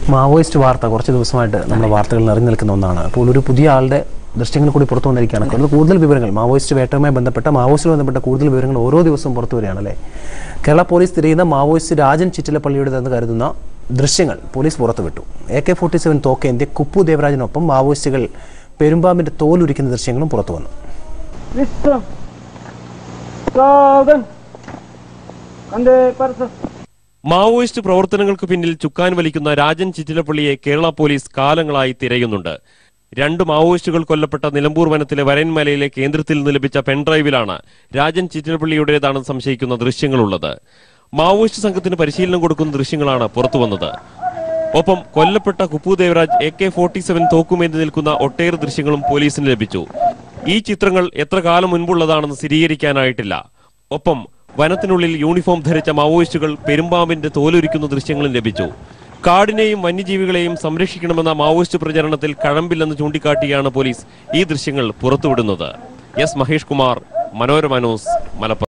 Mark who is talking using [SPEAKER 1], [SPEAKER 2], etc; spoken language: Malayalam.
[SPEAKER 1] മാവോയിസ്റ്റ് വാർത്ത കുറച്ച് ദിവസമായിട്ട് നമ്മുടെ വാർത്തകൾ നിറഞ്ഞു നിൽക്കുന്ന ഒന്നാണ്. അപ്പോൾ ഒരു പുതിയ ആളുടെ ദൃശ്യങ്ങൾ കൂടി പുറത്തു വന്നിരിക്കുകയാണ്. കൂടുതൽ വിവരങ്ങൾ മാവോയിസ്റ്റ് വേട്ടയുമായി ബന്ധപ്പെട്ട കൂടുതൽ വിവരങ്ങൾ ഓരോ ദിവസവും പുറത്തു വരികയാണല്ലേ. കേരള പോലീസ് തിരയുന്ന മാവോയിസ്റ്റ് രാജൻ ചിറ്റിലപ്പള്ളിയുടേതെന്ന് കരുതുന്ന ദൃശ്യങ്ങൾ പോലീസ് പുറത്തുവിട്ടു. AK-47 തോക്കേന്ത്യ കുപ്പു ദേവരാജനൊപ്പം മാവോയിസ്റ്റുകൾ പെരുമ്പാമ്പിന്റെ തോലുരിക്കുന്ന ദൃശ്യങ്ങളും പുറത്തു വന്നു.
[SPEAKER 2] മാവോയിസ്റ്റ് പ്രവർത്തനങ്ങൾക്ക് പിന്നിൽ ചുക്കാൻ വലിക്കുന്ന രാജൻ ചിറ്റിലപ്പള്ളിയെ കേരള പോലീസ് കാലങ്ങളായി തിരയുന്നുണ്ട്. 2 മാവോയിസ്റ്റുകൾ കൊല്ലപ്പെട്ട നിലമ്പൂർ വനത്തിലെ വരൻമലയിലെ കേന്ദ്രത്തിൽ നിന്ന് ലഭിച്ച പെൻഡ്രൈവിലാണ് രാജൻ ചിറ്റിലപ്പള്ളിയുടേതാണെന്ന് സംശയിക്കുന്ന ദൃശ്യങ്ങളുള്ളത്. മാവോയിസ്റ്റ് സംഘത്തിന് പരിശീലനം കൊടുക്കുന്ന ദൃശ്യങ്ങളാണ് പുറത്തുവന്നത്. ഒപ്പം കൊല്ലപ്പെട്ട കുപ്പു ദേവരാജ് AK-47 തോക്കുമേന്തി നിൽക്കുന്ന ഒട്ടേറെ ദൃശ്യങ്ങളും പോലീസിന് ലഭിച്ചു. ഈ ചിത്രങ്ങൾ എത്ര കാലം മുൻപുള്ളതാണെന്ന് സ്ഥിരീകരിക്കാനായിട്ടില്ല. ഒപ്പം വനത്തിനുള്ളിൽ യൂണിഫോം ധരിച്ച മാവോയിസ്റ്റുകൾ പെരുമ്പാമ്പിന്റെ തോലുരിക്കുന്ന ദൃശ്യങ്ങളും ലഭിച്ചു. കാടിനെയും വന്യജീവികളെയും സംരക്ഷിക്കണമെന്ന മാവോയിസ്റ്റ് പ്രചരണത്തിൽ കഴമ്പില്ലെന്ന് ചൂണ്ടിക്കാട്ടിയാണ് പോലീസ് ഈ ദൃശ്യങ്ങൾ പുറത്തുവിടുന്നത്. S Mahesh Kumar, Manorama news, Malappuram.